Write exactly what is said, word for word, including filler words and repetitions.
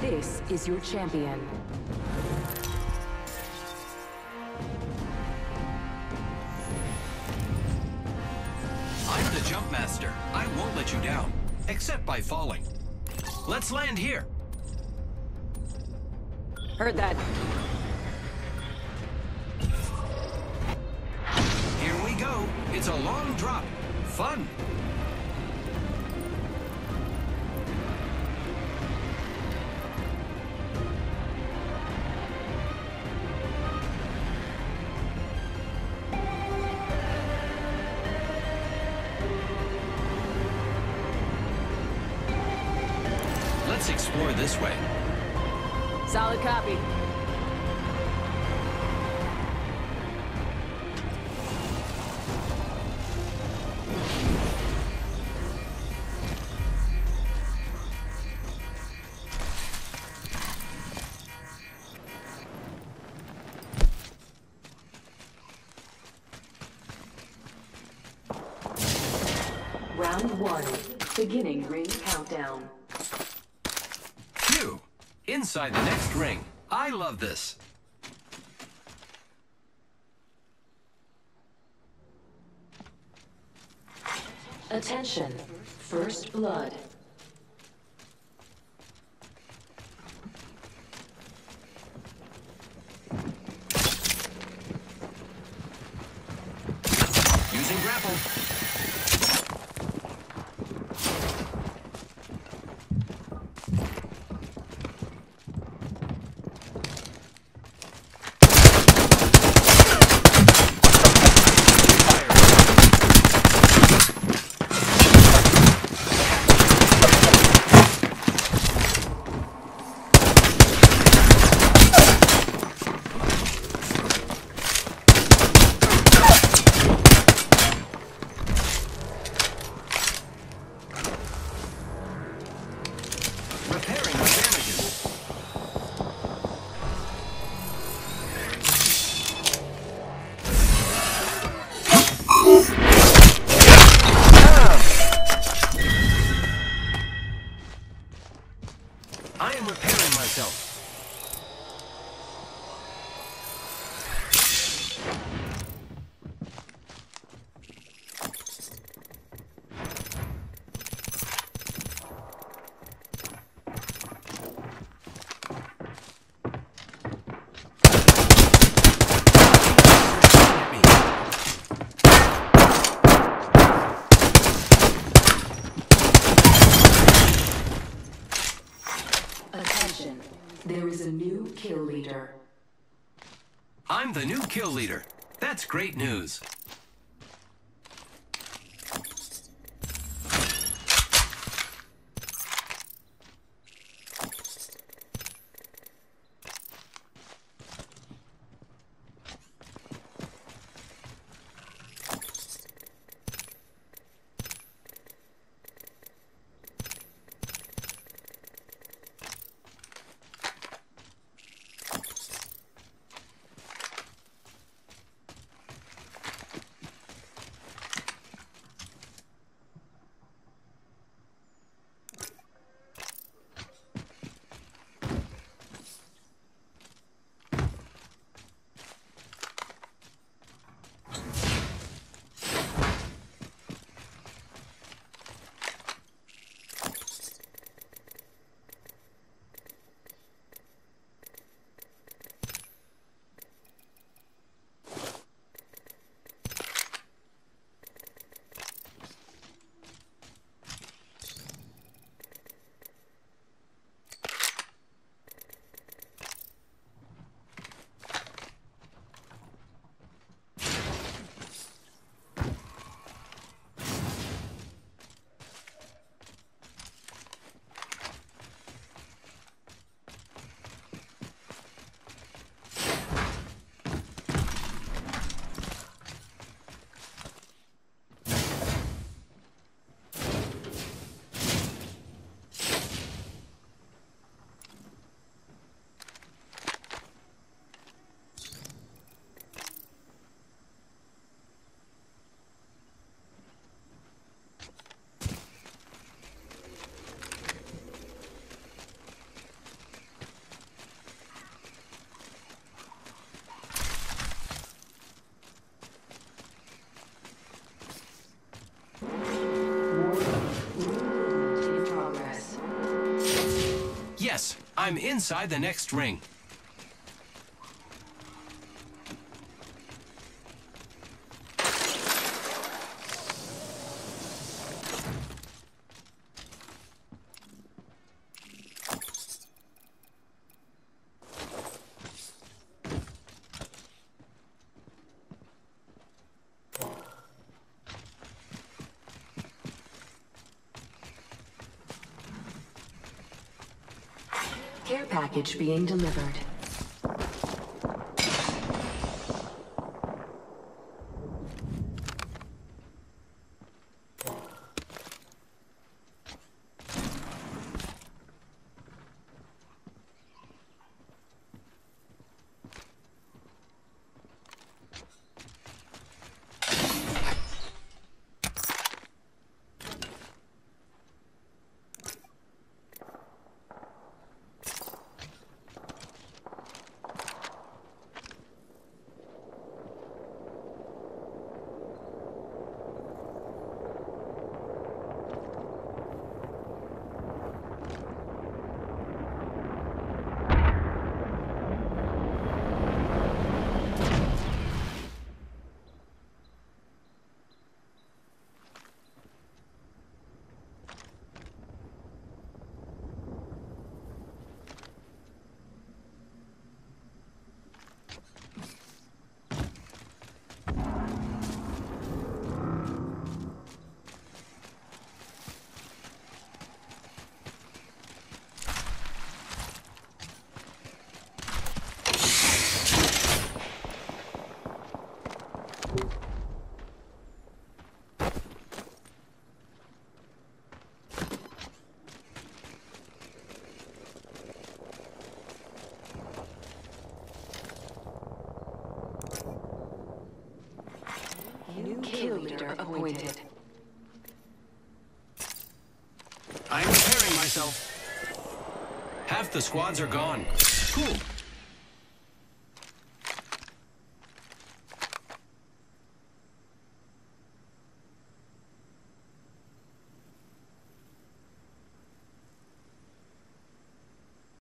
This is your champion. I'm the jump master. I won't let you down, except by falling. Let's land here. Heard that. Here we go. It's a long drop. Fun. Let's explore this way. Solid copy. Round one. Beginning ring countdown. Phew! Inside the next ring. I love this. Attention. First blood. Using grapple. Repairing the damages. I am repairing myself. Attention. There is a new kill leader. I'm the new kill leader. That's great news. Yes, I'm inside the next ring. Care package being delivered. New kill leader appointed. I'm repairing myself. Half the squads are gone. Cool.